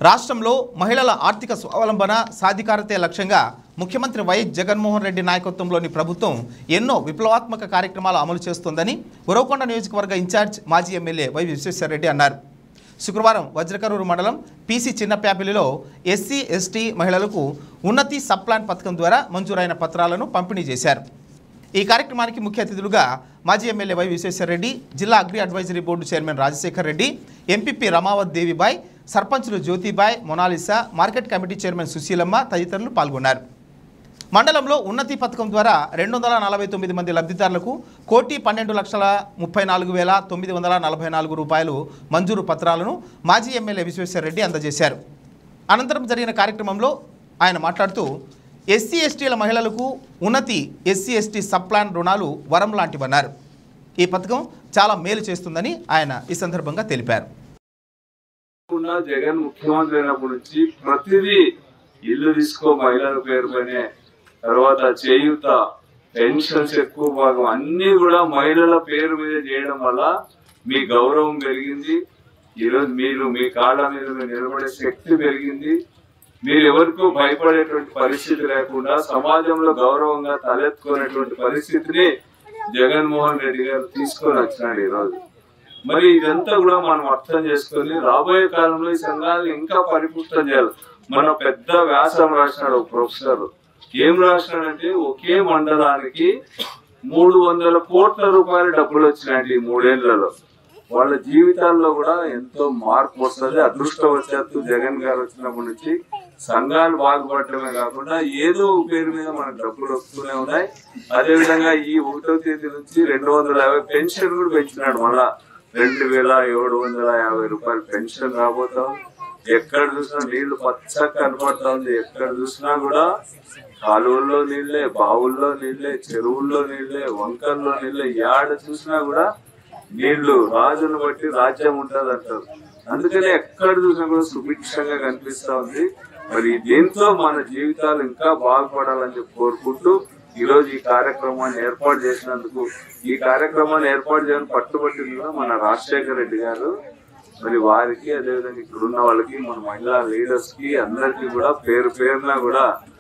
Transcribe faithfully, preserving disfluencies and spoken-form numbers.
రాష్ట్రంలో మహిళల ఆర్థిక స్వావలంబన సాధికారతే లక్ష్యంగా ముఖ్యమంత్రి వైఎస్ జగన్మోహన్ రెడ్డి నాయకత్వంలోని ప్రభుత్వం ఎన్నో విప్లవాత్మక కార్యక్రమాలు అమలు చేస్తోందని ఉరవకొండ నియోజకవర్గ ఇన్ఛార్జ్ మాజీ ఎమ్మెల్యే వై విశ్వేశ్వరరెడ్డి అన్నారు. శుక్రవారం వజ్రకరూరు మండలం పీసీ చిన్నప్యాపిలిలో ఎస్సీ ఎస్టీ మహిళలకు ఉన్నతి సబ్ ప్లాన్ పథకం ద్వారా మంజూరైన పత్రాలను పంపిణీ చేశారు. ఈ కార్యక్రమానికి ముఖ్య అతిథులుగా మాజీ ఎమ్మెల్యే వై విశ్వేశ్వరరెడ్డి, జిల్లా agri advisory board chairman Rajasekhar Reddy, MPP Ramavath Devibai, సర్పంచులు Jyothibai, Monalisa, market committee chairman Susheelamma తదితరులు పాల్గొన్నారు. మండలంలో ఉన్నతి పథకం ద్వారా రెండు వందల నలభై తొమ్మిది మంది లబ్ధిదారులకు కోటి పన్నెండు లక్షల ముప్పై నాలుగు వేల తొమ్మిది వందల నలభై నాలుగు రూపాయలు మంజూరు పత్రాలను మాజీ ఎమ్మెల్యే విశ్వేశ్వరరెడ్డి అందజేశారు. అనంతరం జరిగిన కార్యక్రమంలో ఆయన మాట్లాడుతూ ఎస్సీ ఎస్టీల మహిళలకు ఉన్నతి ఎస్సీ ఎస్టీ సబ్ ప్లాన్ రుణాలు వరం లాంటివన్నారు. ఈ పథకం చాలా మేలు చేస్తుందని ఆయన ఈ సందర్భంగా తెలిపారు. జగన్ ముఖ్యమంత్రి అయినప్పటి నుంచి ప్రతిదీ ఇల్లు తీసుకో మహిళల పేరు పైనే, తర్వాత చేయూత, పెన్షన్స్ ఎక్కువ భాగం అన్ని కూడా మహిళల పేరు మీద చేయడం వల్ల మీ గౌరవం పెరిగింది. ఈరోజు మీరు మీ కాళ్ళ మీద నిలబడే శక్తి పెరిగింది. మీరు ఎవరికూ భయపడేటువంటి పరిస్థితి లేకుండా సమాజంలో గౌరవంగా తలెత్తుకునేటువంటి పరిస్థితిని జగన్మోహన్ రెడ్డి గారు తీసుకొని వచ్చినాడు ఈరోజు. మరి ఇదంతా కూడా మనం అర్థం చేసుకొని రాబోయే కాలంలో ఈ సంఘాలను ఇంకా పరిపుష్టం చేయాలి. మన పెద్ద వ్యాసం రాసినాడు ఒక ప్రొఫెసర్. ఏం రాసినాడంటే ఒకే మండలానికి మూడు వందల కోట్ల రూపాయల డబ్బులు వచ్చినాయి ఈ మూడేళ్లలో. వాళ్ళ జీవితాల్లో కూడా ఎంతో మార్పు వస్తుంది. అదృష్టవశాత్తు జగన్ గారు వచ్చినప్పటి నుంచి సంఘాలు బాగుపడటమే కాకుండా ఏదో పేరు మీద మనకు డబ్బులు వస్తూనే ఉన్నాయి. అదేవిధంగా ఈ ఒకటో తేదీ నుంచి రెండు వందల యాభై పెన్షన్ కూడా పెంచినాడు. మళ్ళా రెండు వేల ఏడు వందల యాభై రూపాయలు పెన్షన్ రాబోతా ఉంది. ఎక్కడ చూసినా నీళ్లు పచ్చగా కనపడతా ఉంది. ఎక్కడ చూసినా కూడా కాలువల్లో నీళ్లే, బావుల్లో నీళ్లే, చెరువుల్లో నీళ్లే, వంకల్లో నీళ్లే. ఏడ చూసినా కూడా నీళ్లు. రాజును బట్టి రాజ్యం ఉంటుంది అంటారు. అందుకని ఎక్కడ చూసినా కూడా సుభిక్షంగా కనిపిస్తా ఉంది. మరి దీంతో మన జీవితాలు ఇంకా బాగుపడాలని చెప్పి కోరుకుంటూ ఈ రోజు ఈ కార్యక్రమాన్ని ఏర్పాటు చేసినందుకు, ఈ కార్యక్రమాన్ని ఏర్పాటు చేయని పట్టుబట్టింది కూడా మన రాజశేఖర్ రెడ్డి గారు. మరి వారికి, అదేవిధంగా ఇక్కడ ఉన్న వాళ్ళకి, మన మహిళా లీడర్స్ కి అందరికీ కూడా పేరు పేరున కూడా